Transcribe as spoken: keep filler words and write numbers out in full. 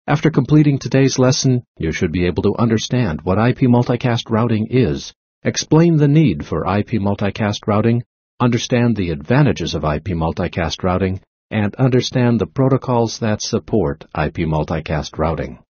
After completing today's lesson, you should be able to understand what I P multicast routing is, explain the need for I P multicast routing, understand the advantages of I P multicast routing, and understand the protocols that support I P multicast routing.